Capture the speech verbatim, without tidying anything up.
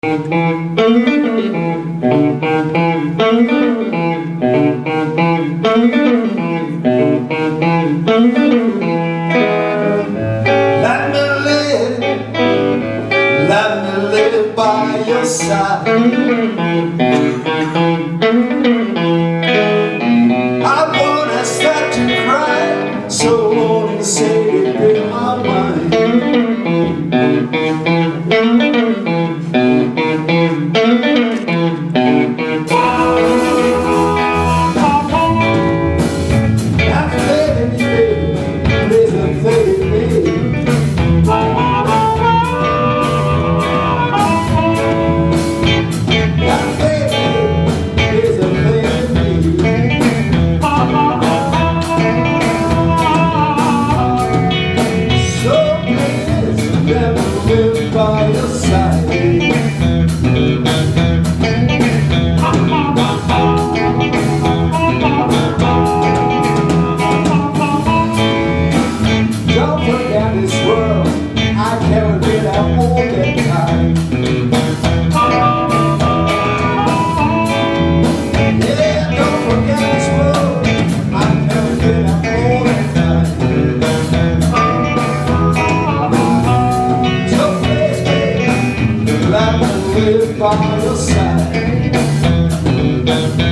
Let me live, let me live by your side. I wanna start to cry, so won't you say it in my mind. By your side, don't forget this world, I carried it out all the time. Yeah, don't forget this world, I carried it out all the time. Live by your side.